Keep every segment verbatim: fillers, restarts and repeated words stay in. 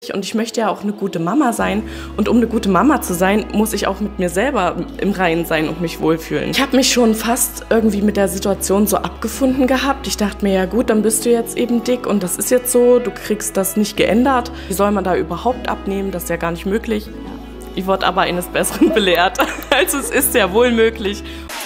unglücklich und ich möchte ja auch eine gute Mama sein. Und um eine gute Mama zu sein, muss ich auch mit mir selber im Reinen sein und mich wohlfühlen. Ich habe mich schon fast irgendwie mit der Situation so abgefunden gehabt. Ich dachte mir, ja gut, dann bist du jetzt eben dick und das ist jetzt so, du kriegst das nicht geändert. Wie soll man da überhaupt abnehmen? Das ist ja gar nicht möglich. Ich wurde aber eines Besseren belehrt. Also es ist ja wohl möglich.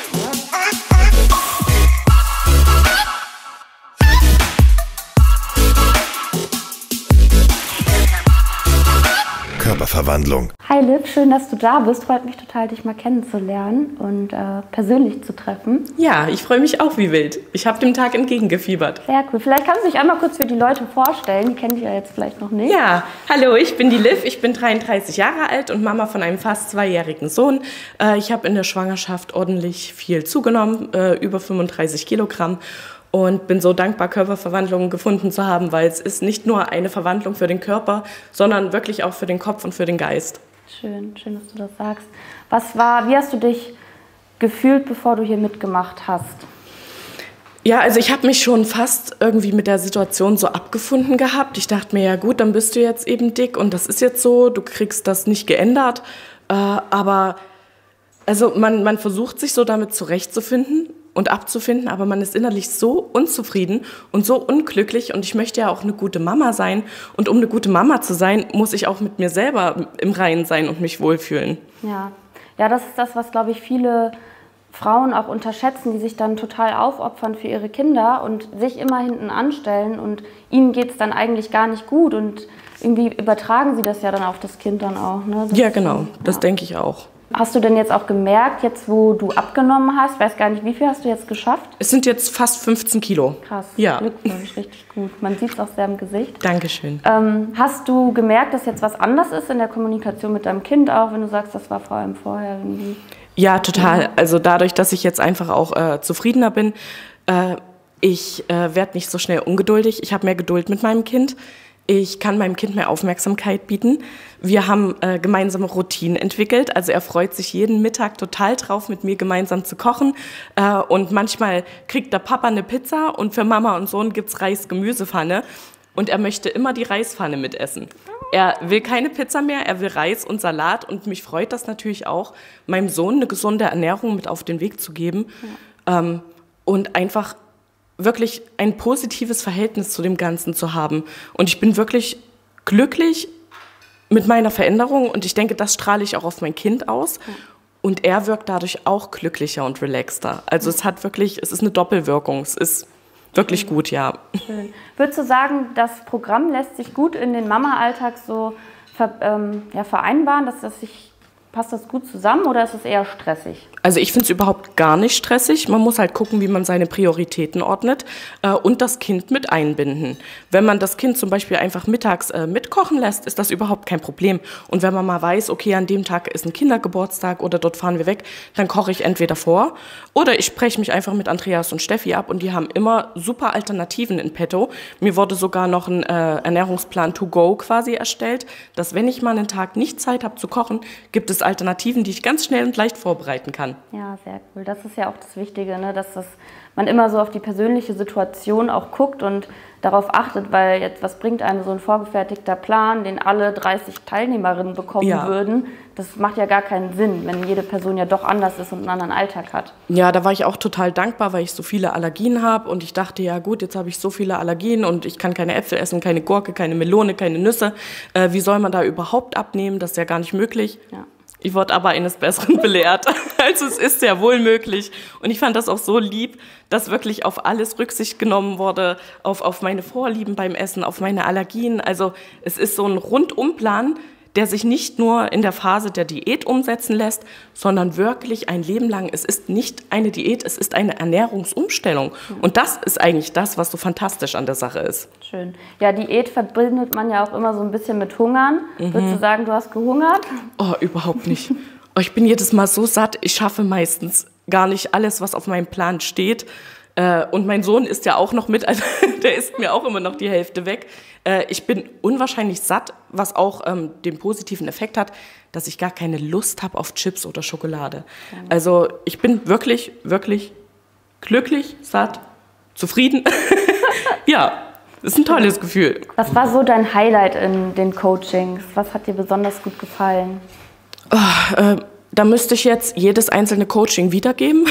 Körperverwandlung. Hi Liv, schön, dass du da bist. Freut mich total, dich mal kennenzulernen und äh, persönlich zu treffen. Ja, ich freue mich auch wie wild. Ich habe dem Tag entgegengefiebert. Sehr cool. Vielleicht kannst du dich einmal kurz für die Leute vorstellen. Die kennen dich ja jetzt vielleicht noch nicht. Ja, hallo, ich bin die Liv. Ich bin dreiunddreißig Jahre alt und Mama von einem fast zweijährigen Sohn. Äh, ich habe in der Schwangerschaft ordentlich viel zugenommen, äh, über fünfunddreißig Kilogramm. Und bin so dankbar, Körperverwandlungen gefunden zu haben, weil es ist nicht nur eine Verwandlung für den Körper, sondern wirklich auch für den Kopf und für den Geist. Schön, schön, dass du das sagst. Was war, wie hast du dich gefühlt, bevor du hier mitgemacht hast? Ja, also ich habe mich schon fast irgendwie mit der Situation so abgefunden gehabt. Ich dachte mir, ja gut, dann bist du jetzt eben dick und das ist jetzt so, du kriegst das nicht geändert. Äh, aber also man, man versucht sich so damit zurechtzufinden und abzufinden, aber man ist innerlich so unzufrieden und so unglücklich und ich möchte ja auch eine gute Mama sein und um eine gute Mama zu sein, muss ich auch mit mir selber im Reinen sein und mich wohlfühlen. Ja, ja, das ist das, was, glaube ich, viele Frauen auch unterschätzen, die sich dann total aufopfern für ihre Kinder und sich immer hinten anstellen und ihnen geht es dann eigentlich gar nicht gut und irgendwie übertragen sie das ja dann auf das Kind dann auch. Ne? Ja, genau, das ja. denke ich auch. Hast du denn jetzt auch gemerkt, jetzt wo du abgenommen hast, ich weiß gar nicht, wie viel hast du jetzt geschafft? Es sind jetzt fast fünfzehn Kilo. Krass, ja. Glückwunsch, richtig gut. Man sieht es auch sehr im Gesicht. Dankeschön. Ähm, hast du gemerkt, dass jetzt was anders ist in der Kommunikation mit deinem Kind auch, wenn du sagst, das war vor allem vorher irgendwie? Ja, total. Also dadurch, dass ich jetzt einfach auch äh, zufriedener bin, äh, ich äh, werde nicht so schnell ungeduldig. Ich habe mehr Geduld mit meinem Kind. Ich kann meinem Kind mehr Aufmerksamkeit bieten. Wir haben äh, gemeinsame Routinen entwickelt. Also er freut sich jeden Mittag total drauf, mit mir gemeinsam zu kochen. Äh, und manchmal kriegt der Papa eine Pizza und für Mama und Sohn gibt's Reis-Gemüsepfanne. Und er möchte immer die Reispfanne mitessen. Er will keine Pizza mehr, er will Reis und Salat. Und mich freut das natürlich auch, meinem Sohn eine gesunde Ernährung mit auf den Weg zu geben. Ja. Ähm, und einfach wirklich ein positives Verhältnis zu dem Ganzen zu haben. Und ich bin wirklich glücklich mit meiner Veränderung und ich denke, das strahle ich auch auf mein Kind aus. Und er wirkt dadurch auch glücklicher und relaxter. Also es hat wirklich, es ist eine Doppelwirkung. Es ist wirklich Schön. gut, ja. Schön. Würdest du sagen, das Programm lässt sich gut in den Mama-Alltag so ver, ähm, ja, vereinbaren, dass das sich Passt das gut zusammen oder ist es eher stressig? Also ich finde es überhaupt gar nicht stressig. Man muss halt gucken, wie man seine Prioritäten ordnet äh, und das Kind mit einbinden. Wenn man das Kind zum Beispiel einfach mittags äh, mitkochen lässt, ist das überhaupt kein Problem. Und wenn man mal weiß, okay, an dem Tag ist ein Kindergeburtstag oder dort fahren wir weg, dann koche ich entweder vor oder ich spreche mich einfach mit Andreas und Steffi ab und die haben immer super Alternativen in petto. Mir wurde sogar noch ein äh, Ernährungsplan to go quasi erstellt, dass wenn ich mal einen Tag nicht Zeit habe zu kochen, gibt es Alternativen, die ich ganz schnell und leicht vorbereiten kann. Ja, sehr cool. Das ist ja auch das Wichtige, ne? Dass das, man immer so auf die persönliche Situation auch guckt und darauf achtet, weil jetzt, was bringt einem so ein vorgefertigter Plan, den alle dreißig Teilnehmerinnen bekommen ja. würden? Das macht ja gar keinen Sinn, wenn jede Person ja doch anders ist und einen anderen Alltag hat. Ja, da war ich auch total dankbar, weil ich so viele Allergien habe und ich dachte, ja gut, jetzt habe ich so viele Allergien und ich kann keine Äpfel essen, keine Gurke, keine Melone, keine Nüsse. Äh, wie soll man da überhaupt abnehmen? Das ist ja gar nicht möglich. Ja. Ich wurde aber eines Besseren belehrt. Also es ist ja wohl möglich. Und ich fand das auch so lieb, dass wirklich auf alles Rücksicht genommen wurde, auf, auf meine Vorlieben beim Essen, auf meine Allergien. Also es ist so ein Rundumplan, der sich nicht nur in der Phase der Diät umsetzen lässt, sondern wirklich ein Leben lang. Es ist nicht eine Diät, es ist eine Ernährungsumstellung. Und das ist eigentlich das, was so fantastisch an der Sache ist. Schön. Ja, Diät verbindet man ja auch immer so ein bisschen mit Hungern. Mhm. Würdest du sagen, du hast gehungert? Oh, überhaupt nicht. Oh, ich bin jedes Mal so satt, ich schaffe meistens gar nicht alles, was auf meinem Plan steht. Und mein Sohn isst ja auch noch mit, also der isst mir auch immer noch die Hälfte weg. Ich bin unwahrscheinlich satt, was auch ähm, den positiven Effekt hat, dass ich gar keine Lust habe auf Chips oder Schokolade. Also ich bin wirklich, wirklich glücklich, satt, zufrieden. Ja. Das ist ein tolles Gefühl. Was war so dein Highlight in den Coachings? Was hat dir besonders gut gefallen? Oh, äh, da müsste ich jetzt jedes einzelne Coaching wiedergeben.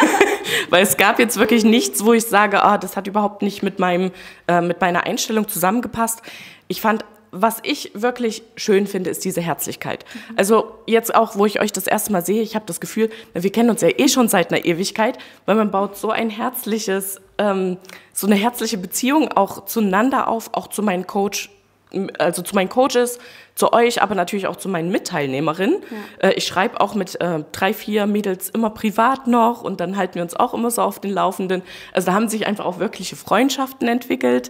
Weil es gab jetzt wirklich nichts, wo ich sage, ah, das hat überhaupt nicht mit, meinem, äh, mit meiner Einstellung zusammengepasst. Ich fand, was ich wirklich schön finde, ist diese Herzlichkeit. Mhm. Also jetzt auch, wo ich euch das erste Mal sehe, ich habe das Gefühl, wir kennen uns ja eh schon seit einer Ewigkeit, weil man baut so ein herzliches, ähm, so eine herzliche Beziehung auch zueinander auf, auch zu meinen Coach, also zu meinen Coaches, zu euch, aber natürlich auch zu meinen Mitteilnehmerinnen. Ja. Äh, ich schreibe auch mit äh, drei, vier Mädels immer privat noch und dann halten wir uns auch immer so auf den Laufenden. Also da haben sich einfach auch wirkliche Freundschaften entwickelt.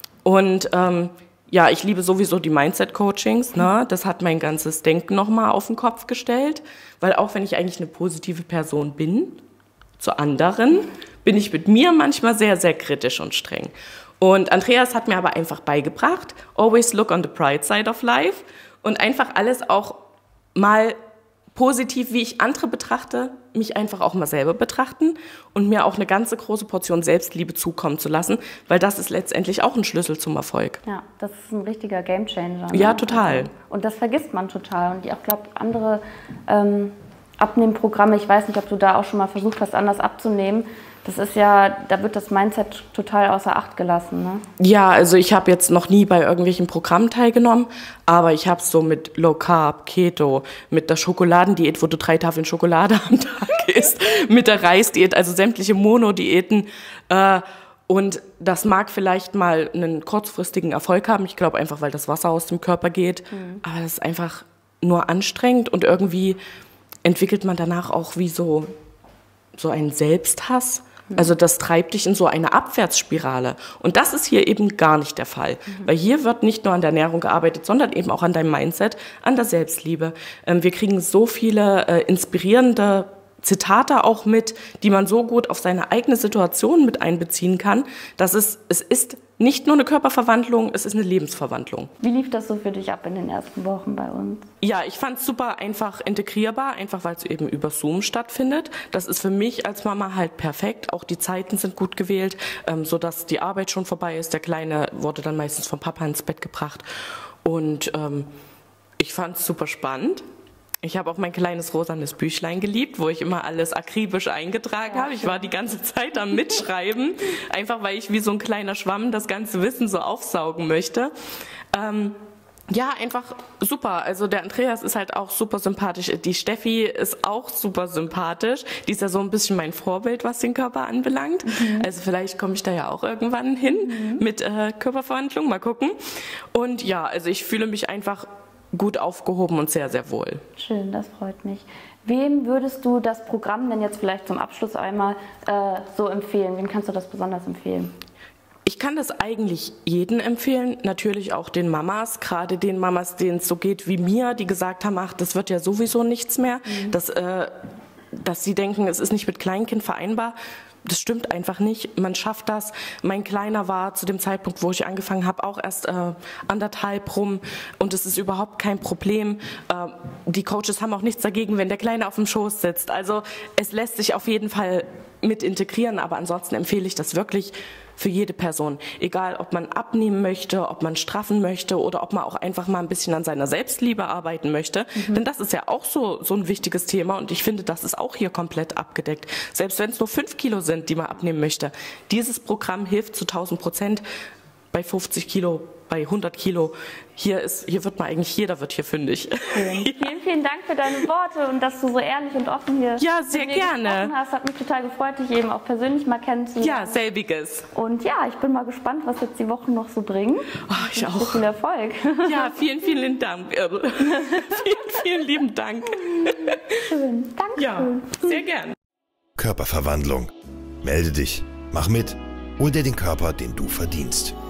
Und ähm, ja, ich liebe sowieso die Mindset-Coachings. Ne? Das hat mein ganzes Denken nochmal auf den Kopf gestellt. Weil auch wenn ich eigentlich eine positive Person bin, zu anderen, bin ich mit mir manchmal sehr, sehr kritisch und streng. Und Andreas hat mir aber einfach beigebracht, always look on the bright side of life und einfach alles auch mal positiv, wie ich andere betrachte, mich einfach auch mal selber betrachten und mir auch eine ganze große Portion Selbstliebe zukommen zu lassen, weil das ist letztendlich auch ein Schlüssel zum Erfolg. Ja, das ist ein richtiger Gamechanger. Ne? Ja, total. Also, und das vergisst man total. Und ich auch glaube, andere ähm, Abnehmprogramme, ich weiß nicht, ob du da auch schon mal versucht hast, anders abzunehmen. Das ist ja, da wird das Mindset total außer Acht gelassen, ne? Ja, also ich habe jetzt noch nie bei irgendwelchen Programmen teilgenommen, aber ich habe es so mit Low Carb, Keto, mit der Schokoladendiät, wo du drei Tafeln Schokolade am Tag isst, mit der Reisdiät, also sämtliche Monodiäten. Äh, und das mag vielleicht mal einen kurzfristigen Erfolg haben. Ich glaube einfach, weil das Wasser aus dem Körper geht. Mhm. Aber das ist einfach nur anstrengend und irgendwie entwickelt man danach auch wie so, so einen Selbsthass. Also das treibt dich in so eine Abwärtsspirale. Und das ist hier eben gar nicht der Fall. Mhm. Weil hier wird nicht nur an der Ernährung gearbeitet, sondern eben auch an deinem Mindset, an der Selbstliebe. Ähm, wir kriegen so viele äh, inspirierende Zitate auch mit, die man so gut auf seine eigene Situation mit einbeziehen kann, dass es, es ist nicht nur eine Körperverwandlung, es ist eine Lebensverwandlung. Wie lief das so für dich ab in den ersten Wochen bei uns? Ja, ich fand es super einfach integrierbar, einfach weil es eben über Zoom stattfindet. Das ist für mich als Mama halt perfekt. Auch die Zeiten sind gut gewählt, ähm, sodass die Arbeit schon vorbei ist. Der Kleine wurde dann meistens vom Papa ins Bett gebracht. Und ähm, ich fand es super spannend. Ich habe auch mein kleines rosanes Büchlein geliebt, wo ich immer alles akribisch eingetragen ja, habe. Ich war die ganze Zeit am Mitschreiben, einfach weil ich wie so ein kleiner Schwamm das ganze Wissen so aufsaugen möchte. Ähm, ja, einfach super. Also der Andreas ist halt auch super sympathisch. Die Steffi ist auch super sympathisch. Die ist ja so ein bisschen mein Vorbild, was den Körper anbelangt. Mhm. Also vielleicht komme ich da ja auch irgendwann hin mhm. mit äh, Körperverwandlung. Mal gucken. Und ja, also ich fühle mich einfach gut aufgehoben und sehr, sehr wohl. Schön, das freut mich. Wem würdest du das Programm denn jetzt vielleicht zum Abschluss einmal äh, so empfehlen? Wem kannst du das besonders empfehlen? Ich kann das eigentlich jedem empfehlen, natürlich auch den Mamas, gerade den Mamas, denen es so geht wie mir, die gesagt haben, ach, das wird ja sowieso nichts mehr, mhm. dass, äh, dass sie denken, es ist nicht mit Kleinkind vereinbar. Das stimmt einfach nicht. Man schafft das. Mein Kleiner war zu dem Zeitpunkt, wo ich angefangen habe, auch erst äh, anderthalb rum. Und es ist überhaupt kein Problem. Äh, die Coaches haben auch nichts dagegen, wenn der Kleine auf dem Schoß sitzt. Also es lässt sich auf jeden Fall mit integrieren. Aber ansonsten empfehle ich das wirklich für jede Person. Egal, ob man abnehmen möchte, ob man straffen möchte oder ob man auch einfach mal ein bisschen an seiner Selbstliebe arbeiten möchte. Mhm. Denn das ist ja auch so, so ein wichtiges Thema und ich finde, das ist auch hier komplett abgedeckt. Selbst wenn es nur fünf Kilo sind, die man abnehmen möchte. Dieses Programm hilft zu tausend Prozent bei fünfzig Kilo, bei hundert Kilo. Hier ist, hier wird man eigentlich, jeder wird hier fündig. Schön. Ja. Vielen, vielen Dank für deine Worte und dass du so ehrlich und offen hier ja, sehr mit mir gerne. gesprochen hast. Hat mich total gefreut, dich eben auch persönlich mal kennenzulernen. Ja, selbiges. Und ja, ich bin mal gespannt, was jetzt die Wochen noch so bringen. Oh, ich, ich auch. Viel Erfolg. Ja, vielen, vielen Dank. vielen, vielen lieben Dank. Schön. Danke. Ja, sehr gern. Körperverwandlung. Melde dich. Mach mit. Hol dir den Körper, den du verdienst.